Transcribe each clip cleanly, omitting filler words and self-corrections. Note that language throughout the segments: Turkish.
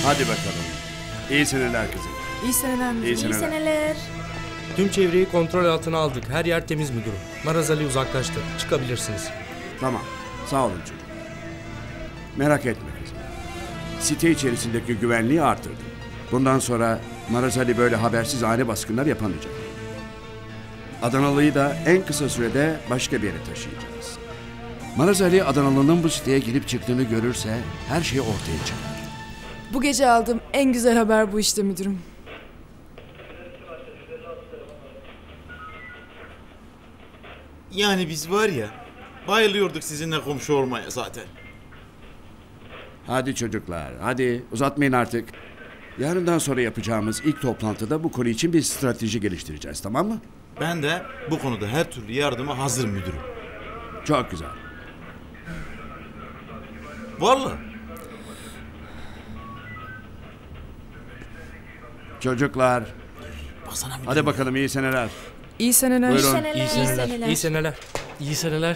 Hadi bakalım. İyi seneler kızım. İyi seneler müdürüm. İyi seneler. Tüm çevreyi kontrol altına aldık. Her yer temiz müdürüm. Maraz Ali uzaklaştı. Çıkabilirsiniz. Tamam. Sağ olun çocuk. Merak etme kızım. Site içerisindeki güvenliği artırdım. Bundan sonra Maraz Ali böyle habersiz ani baskınlar yapamayacak. Adanalı'yı da en kısa sürede başka bir yere taşıyacağız. Maraz Ali Adanalı'nın bu siteye girip çıktığını görürse her şey ortaya çıkar. Bu gece aldığım en güzel haber bu işte müdürüm. Yani biz var ya, bayılıyorduk sizinle komşu olmaya zaten. Hadi çocuklar, hadi uzatmayın artık. Yarından sonra yapacağımız ilk toplantıda bu konu için bir strateji geliştireceğiz, tamam mı? Ben de bu konuda her türlü yardıma hazırım müdürüm. Çok güzel. Vallahi. Çocuklar, Baksana müdürüm. hadi bakalım iyi seneler. İyi seneler. Buyurun. İyi seneler. İyi seneler. İyi seneler.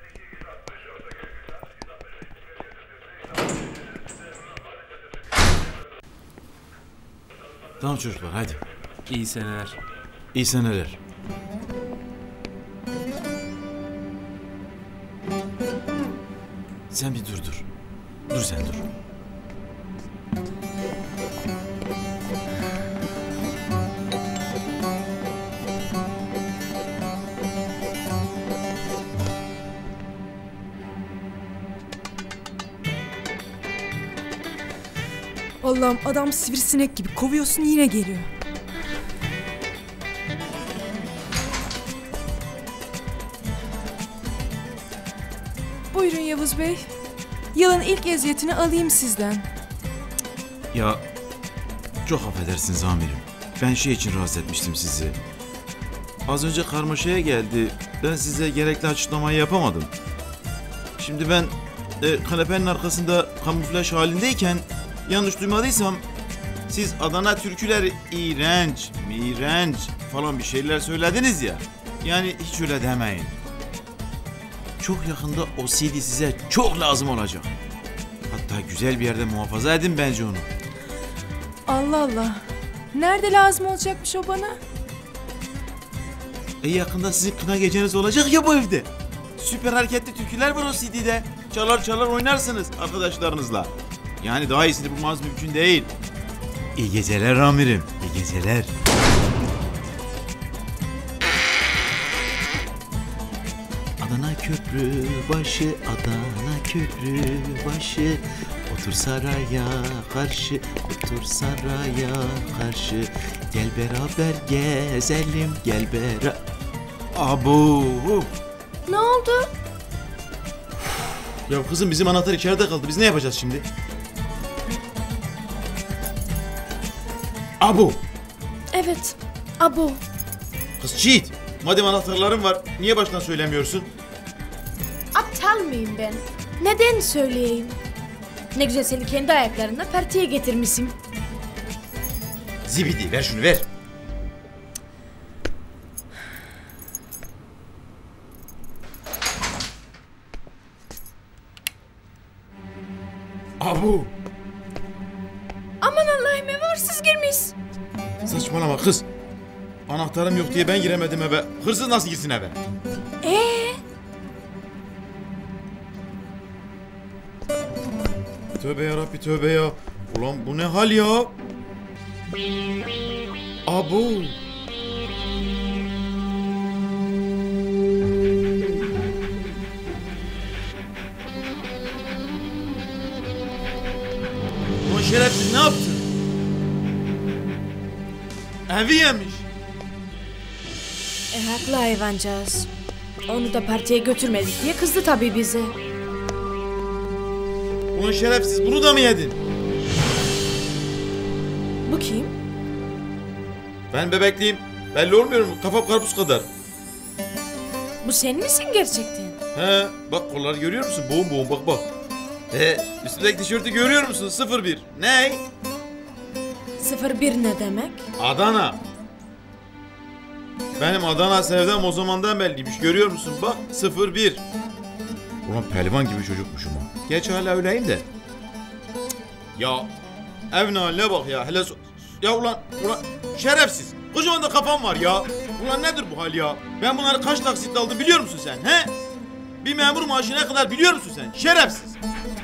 Tamam çocuklar hadi. İyi seneler. İyi seneler. Sen bir dur. Dur sen dur. Allah'ım adam sivrisinek gibi kovuyorsun yine geliyor. Buyurun Yavuz Bey. Yılın ilk eziyetini alayım sizden. Ya çok affedersiniz amirim. Ben şey için rahatsız etmiştim sizi. Az önce karmaşaya geldi. Ben size gerekli açıklamayı yapamadım. Şimdi ben kanepenin arkasında kamuflaj halindeyken yanlış duymadıysam siz Adana türküleri iğrenç, miğrenç falan bir şeyler söylediniz ya. Yani hiç öyle demeyin. Çok yakında o CD size çok lazım olacak. Hatta güzel bir yerde muhafaza edin bence onu. Allah Allah. Nerede lazım olacakmış o bana? Yakında sizin kına geceniz olacak ya bu evde. Süper hareketli türküler var o CD'de. Çalar oynarsınız arkadaşlarınızla. Yani daha iyisini bulmanız mümkün değil. İyi geceler amirim. İyi geceler. Adana köprü başı, Adana köprü başı. Otur saraya karşı, otur saraya karşı. Gel beraber gezelim, gel beraber... Abu. Ne oldu? Ya kızım bizim anahtar içeride kaldı. Biz ne yapacağız şimdi? Abu. Evet, Abu. Kız cheat. Madem anahtarların var, niye baştan söylemiyorsun? Aptal mıyım ben? Neden söyleyeyim? Ne güzel seni kendi ayaklarında partiye getirmişim. Zibidi ver şunu ver. Abu. Aman Allah'ım eve hırsız girmiş. Saçmalama kız. Anahtarım yok diye ben giremedim eve. Hırsız nasıl girsin eve? Tövbe yarabbi tövbe ya. Ulan bu ne hal ya? Abu. Ulan şerefsiz ne yaptın? Evi yemiş. Haklı hayvancağız. Onu da partiye götürmedik diye kızdı tabii bize. Ulan şerefsiz bunu da mı yedin? Bu kim? Ben bebekliyim. Belli olmuyor mu? Kafam karpuz kadar. Bu sen misin gerçekten? He, bak kolları görüyor musun? Boğum bak. Üstündeki tişörtü görüyor musun? 01. Ne? 01 ne demek? Adana. Benim Adana sevdam o zamandan belliymiş. Görüyor musun? Bak 01. Ulan pehlivan gibi çocukmuşum ha. Geç hala öyleyim de. Ya Evin haline bak ya. Hele ya ulan şerefsiz. Kocaman da kafam var ya. Ulan nedir bu hal ya? Ben bunları kaç taksitle aldım biliyor musun sen? He? Bir memur maaşı ne kadar biliyor musun sen? Şerefsiz.